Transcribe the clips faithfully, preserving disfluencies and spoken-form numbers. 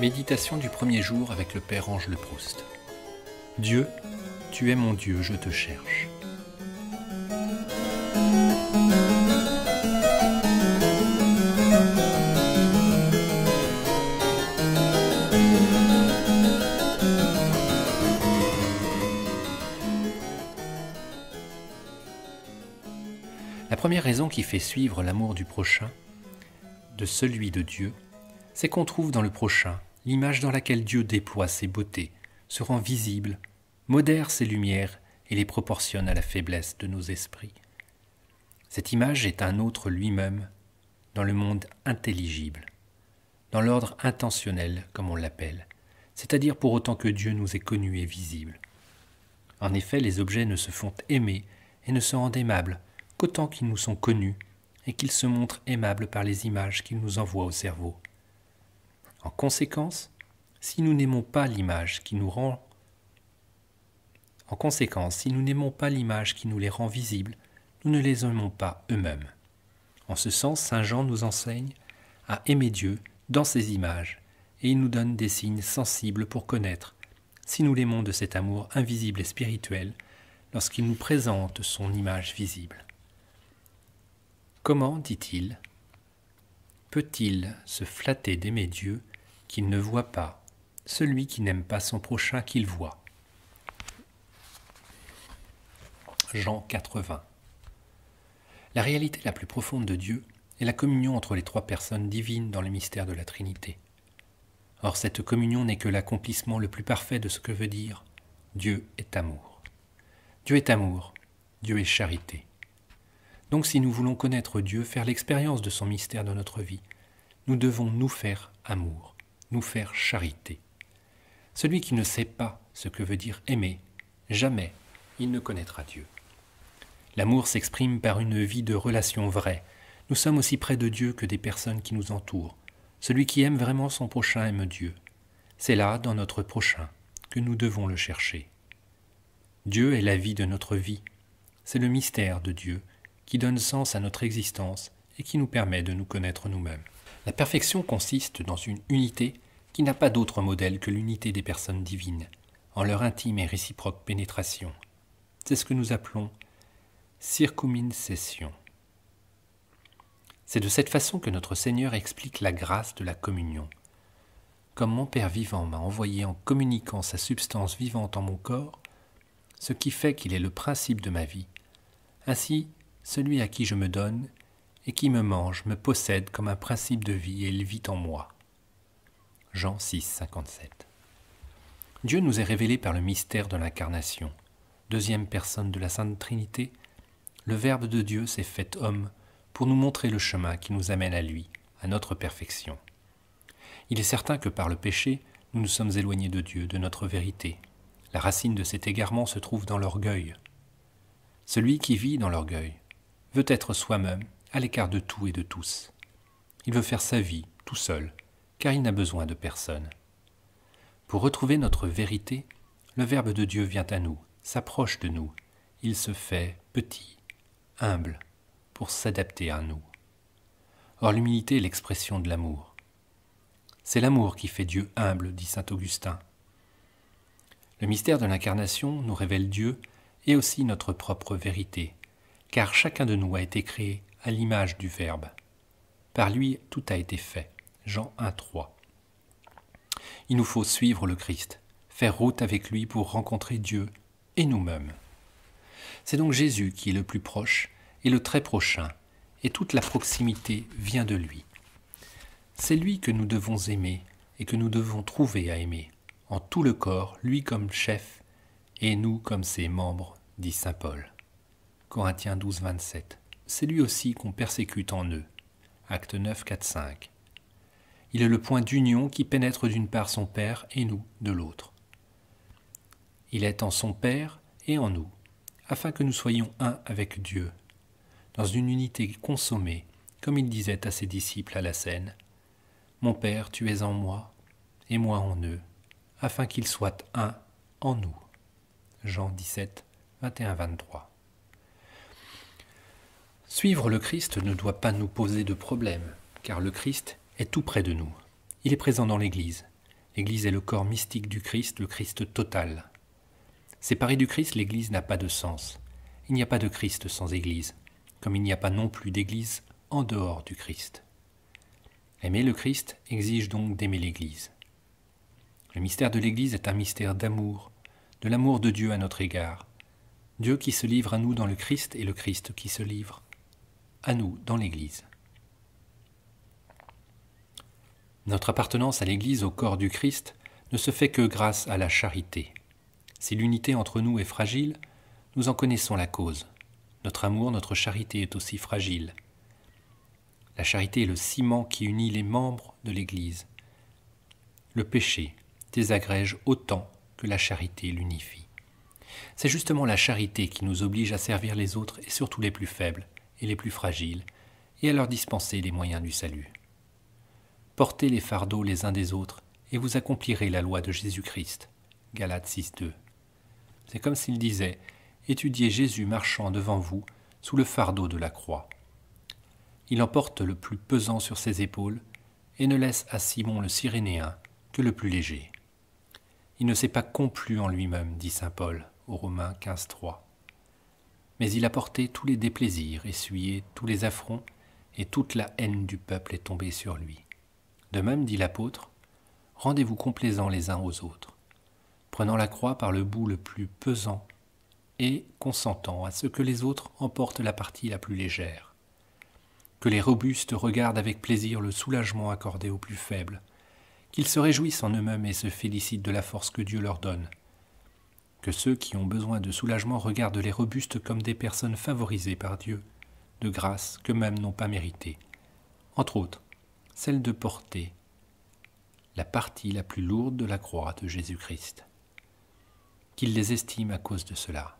Méditation du premier jour avec le Père Ange Le Proust. Dieu, tu es mon Dieu, je te cherche. La première raison qui fait suivre l'amour du prochain, de celui de Dieu, c'est qu'on trouve dans le prochain l'image dans laquelle Dieu déploie ses beautés, se rend visible, modère ses lumières et les proportionne à la faiblesse de nos esprits. Cette image est un autre lui-même dans le monde intelligible, dans l'ordre intentionnel comme on l'appelle, c'est-à-dire pour autant que Dieu nous est connu et visible. En effet, les objets ne se font aimer et ne se rendent aimables qu'autant qu'ils nous sont connus et qu'ils se montrent aimables par les images qu'ils nous envoient au cerveau. En conséquence, si nous n'aimons pas l'image qui nous rend En conséquence, si nous n'aimons pas l'image qui nous les rend visibles, nous ne les aimons pas eux-mêmes. En ce sens, saint Jean nous enseigne à aimer Dieu dans ses images, et il nous donne des signes sensibles pour connaître si nous l'aimons de cet amour invisible et spirituel lorsqu'il nous présente son image visible. Comment, dit-il, peut-il se flatter d'aimer Dieu qu'il ne voit pas, celui qui n'aime pas son prochain qu'il voit? Jean quatre-vingts. La réalité la plus profonde de Dieu est la communion entre les trois personnes divines dans le mystère de la Trinité. Or, cette communion n'est que l'accomplissement le plus parfait de ce que veut dire Dieu est amour. Dieu est amour, Dieu est charité. Donc, si nous voulons connaître Dieu, faire l'expérience de son mystère dans notre vie, nous devons nous faire amour, nous faire charité. Celui qui ne sait pas ce que veut dire aimer, jamais il ne connaîtra Dieu. L'amour s'exprime par une vie de relation vraie. Nous sommes aussi près de Dieu que des personnes qui nous entourent. Celui qui aime vraiment son prochain aime Dieu. C'est là, dans notre prochain, que nous devons le chercher. Dieu est la vie de notre vie. C'est le mystère de Dieu qui donne sens à notre existence et qui nous permet de nous connaître nous-mêmes. La perfection consiste dans une unité qui n'a pas d'autre modèle que l'unité des personnes divines, en leur intime et réciproque pénétration. C'est ce que nous appelons circumincession. C'est de cette façon que notre Seigneur explique la grâce de la communion. Comme mon Père vivant m'a envoyé en communiquant sa substance vivante en mon corps, ce qui fait qu'il est le principe de ma vie, ainsi celui à qui je me donne et qui me mange me possède comme un principe de vie et il vit en moi. Jean six, cinquante-sept. Dieu nous est révélé par le mystère de l'incarnation. Deuxième personne de la Sainte Trinité, le Verbe de Dieu s'est fait homme pour nous montrer le chemin qui nous amène à lui, à notre perfection. Il est certain que par le péché, nous nous sommes éloignés de Dieu, de notre vérité. La racine de cet égarement se trouve dans l'orgueil. Celui qui vit dans l'orgueil veut être soi-même à l'écart de tout et de tous. Il veut faire sa vie tout seul, car il n'a besoin de personne. Pour retrouver notre vérité, le Verbe de Dieu vient à nous, s'approche de nous. Il se fait petit, humble, pour s'adapter à nous. Or, l'humilité est l'expression de l'amour. C'est l'amour qui fait Dieu humble, dit saint Augustin. Le mystère de l'incarnation nous révèle Dieu et aussi notre propre vérité, car chacun de nous a été créé à l'image du Verbe. Par lui, tout a été fait. Jean un, trois. Il nous faut suivre le Christ, faire route avec lui pour rencontrer Dieu et nous-mêmes. C'est donc Jésus qui est le plus proche et le très prochain, et toute la proximité vient de lui. C'est lui que nous devons aimer et que nous devons trouver à aimer, en tout le corps, lui comme chef, et nous comme ses membres, dit saint Paul. Corinthiens douze, vingt-sept. C'est lui aussi qu'on persécute en eux. Actes neuf, quatre, cinq. Il est le point d'union qui pénètre d'une part son Père et nous de l'autre. Il est en son Père et en nous, afin que nous soyons un avec Dieu, dans une unité consommée, comme il disait à ses disciples à la Cène. « Mon Père, tu es en moi, et moi en eux, afin qu'ils soient un en nous. » Jean dix-sept, vingt et un, vingt-trois. Suivre le Christ ne doit pas nous poser de problème, car le Christ est tout près de nous. Il est présent dans l'Église. L'Église est le corps mystique du Christ, le Christ total. Séparée du Christ, l'Église n'a pas de sens. Il n'y a pas de Christ sans Église, comme il n'y a pas non plus d'Église en dehors du Christ. Aimer le Christ exige donc d'aimer l'Église. Le mystère de l'Église est un mystère d'amour, de l'amour de Dieu à notre égard. Dieu qui se livre à nous dans le Christ et le Christ qui se livre à nous dans l'Église. Notre appartenance à l'Église, au corps du Christ, ne se fait que grâce à la charité. Si l'unité entre nous est fragile, nous en connaissons la cause. Notre amour, notre charité est aussi fragile. La charité est le ciment qui unit les membres de l'Église. Le péché désagrège autant que la charité l'unifie. C'est justement la charité qui nous oblige à servir les autres et surtout les plus faibles et les plus fragiles et à leur dispenser les moyens du salut. Portez les fardeaux les uns des autres et vous accomplirez la loi de Jésus-Christ. Galates six deux. C'est comme s'il disait « Étudiez Jésus marchant devant vous sous le fardeau de la croix. Il emporte le plus pesant sur ses épaules et ne laisse à Simon le Cyrénéen que le plus léger. Il ne s'est pas complu en lui-même, dit saint Paul aux Romains quinze trois. Mais il a porté tous les déplaisirs, essuyé tous les affronts, et toute la haine du peuple est tombée sur lui. De même, dit l'apôtre, rendez-vous complaisants les uns aux autres, prenant la croix par le bout le plus pesant et consentant à ce que les autres emportent la partie la plus légère. Que les robustes regardent avec plaisir le soulagement accordé aux plus faibles, qu'ils se réjouissent en eux-mêmes et se félicitent de la force que Dieu leur donne. Que ceux qui ont besoin de soulagement regardent les robustes comme des personnes favorisées par Dieu, de grâce qu'eux-mêmes n'ont pas méritée. Entre autres, celle de porter la partie la plus lourde de la croix de Jésus-Christ. Qu'ils les estiment à cause de cela.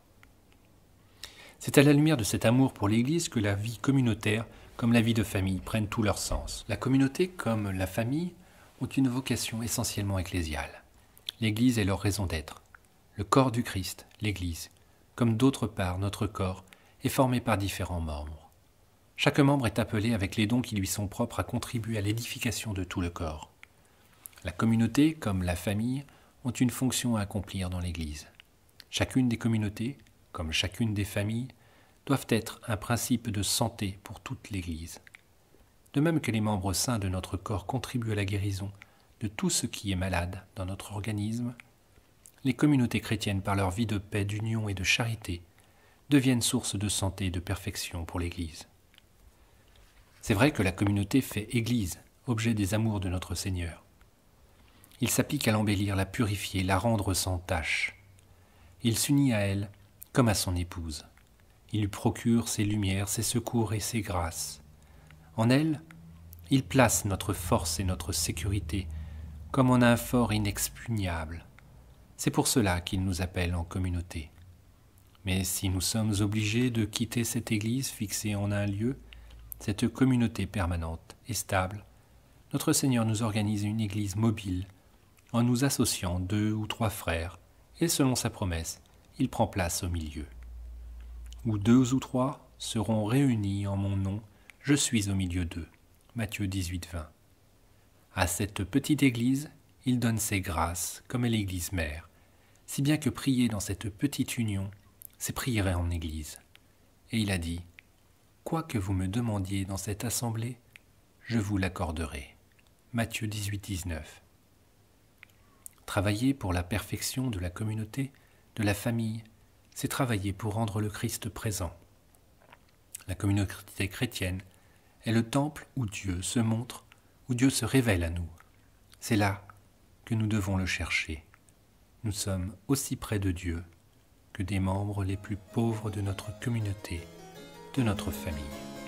C'est à la lumière de cet amour pour l'Église que la vie communautaire, comme la vie de famille, prennent tout leur sens. La communauté, comme la famille, ont une vocation essentiellement ecclésiale. L'Église est leur raison d'être. Le corps du Christ, l'Église, comme d'autre part notre corps, est formé par différents membres. Chaque membre est appelé avec les dons qui lui sont propres à contribuer à l'édification de tout le corps. La communauté, comme la famille, ont une fonction à accomplir dans l'Église. Chacune des communautés, comme chacune des familles, doivent être un principe de santé pour toute l'Église. De même que les membres sains de notre corps contribuent à la guérison de tout ce qui est malade dans notre organisme, les communautés chrétiennes, par leur vie de paix, d'union et de charité, deviennent source de santé et de perfection pour l'Église. C'est vrai que la communauté fait Église, objet des amours de notre Seigneur. Il s'applique à l'embellir, la purifier, la rendre sans tache. Il s'unit à elle comme à son épouse. Il lui procure ses lumières, ses secours et ses grâces. En elle, il place notre force et notre sécurité comme en un fort inexpugnable. C'est pour cela qu'il nous appelle en communauté. Mais si nous sommes obligés de quitter cette Église fixée en un lieu, cette communauté permanente et stable, notre Seigneur nous organise une Église mobile en nous associant deux ou trois frères, et selon sa promesse, il prend place au milieu. Où deux ou trois seront réunis en mon nom, je suis au milieu d'eux. Matthieu dix-huit vingt. À cette petite Église, il donne ses grâces comme à l'Église mère, si bien que prier dans cette petite union, c'est prier en Église. Et il a dit, « Quoi que vous me demandiez dans cette assemblée, je vous l'accorderai. » Matthieu dix-huit dix-neuf. Travailler pour la perfection de la communauté, de la famille, c'est travailler pour rendre le Christ présent. La communauté chrétienne est le temple où Dieu se montre, où Dieu se révèle à nous. C'est là que nous devons le chercher. Nous sommes aussi près de Dieu que des membres les plus pauvres de notre communauté, de notre famille.